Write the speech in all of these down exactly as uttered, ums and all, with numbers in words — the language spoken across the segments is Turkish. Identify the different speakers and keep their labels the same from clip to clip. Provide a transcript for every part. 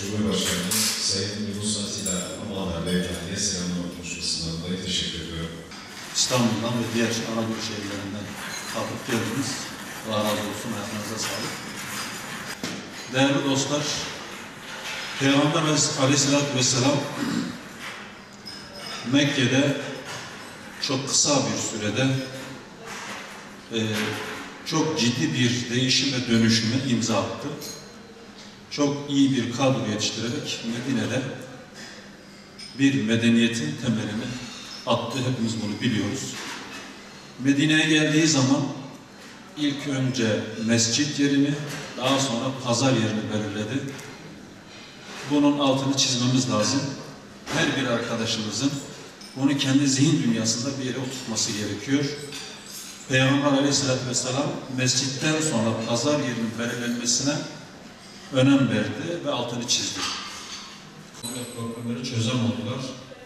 Speaker 1: Cumhurbaşkanımız Sayın Yunus Atilla Amaner Beyefendi'ye selamlama konuşmasından dolayı teşekkür ediyorum.
Speaker 2: İstanbul'dan ve diğer Anadolu şehirlerinden kalkıp geldiniz. Allah razı olsun, ayaklarınıza sağlık. Değerli dostlar, Peygamber Aleyhisselatü Vesselam Mekke'de çok kısa bir sürede e, çok ciddi bir değişim ve dönüşüme imza attı. Çok iyi bir kadro yetiştirerek Medine'de bir medeniyetin temelini attı. Hepimiz bunu biliyoruz. Medine'ye geldiği zaman ilk önce mescit yerini, daha sonra pazar yerini belirledi. Bunun altını çizmemiz lazım. Her bir arkadaşımızın bunu kendi zihin dünyasında bir yere oturtması gerekiyor. Peygamber Aleyhisselatü Vesselam mescitten sonra pazar yerinin belirlenmesine önem verdi ve altını çizdi. Problemleri çözem oldular.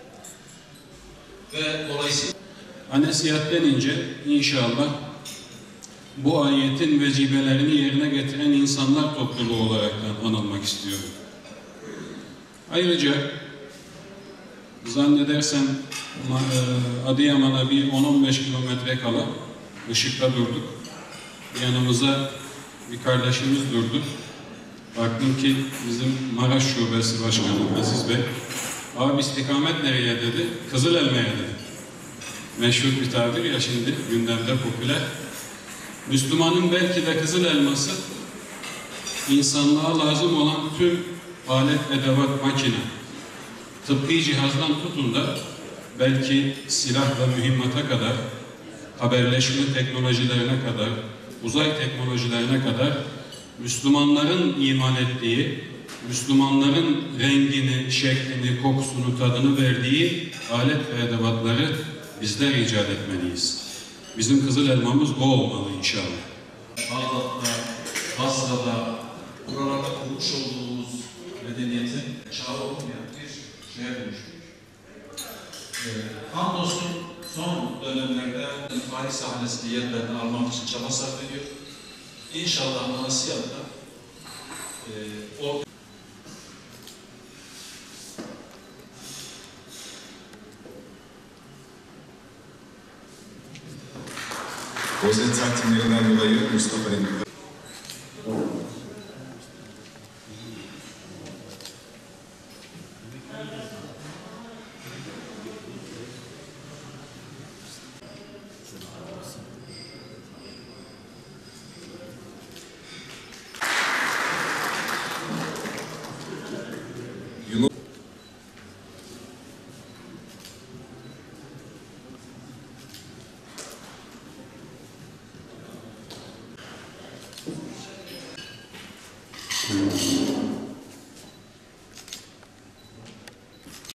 Speaker 2: Ve dolayısıyla
Speaker 3: Nasihat denince inşallah bu ayetin vecibelerini yerine getiren insanlar topluluğu olaraktan anılmak istiyorum. Ayrıca zannedersem Adıyaman'a bir on on beş kilometre kala ışıkta durduk. Yanımıza bir kardeşimiz durdu. Baktım ki bizim Maraş Şubesi Başkanı Aziz Bey, abi istikamet nereye dedi? Kızılelma'ya dedi. Meşhur bir tabir ya şimdi gündemde popüler. Müslümanın belki de kızıl elması insanlığa lazım olan tüm alet, edevat, makine, tıbbi cihazdan tutun da belki silah ve mühimmata kadar, haberleşme teknolojilerine kadar, uzay teknolojilerine kadar Müslümanların iman ettiği, Müslümanların rengini, şeklini, kokusunu, tadını verdiği alet ve edevatları bizler icat etmeliyiz. Bizim kızıl elmamız bu olmalı inşallah.
Speaker 2: Bağdat'ta, Basra'da, buralarda kurmuş olduğumuz medeniyetin çağı olmayan bir şeye dönüştük. Ee, Hamdolsun son dönemlerde tarih sahnesinde yerlerini almak için çaba sarf ediyor. İnşallah Malasya'da e, o
Speaker 1: Özel takdimlerinden dolayı Mustafa Emin. Yunus
Speaker 3: Thank you.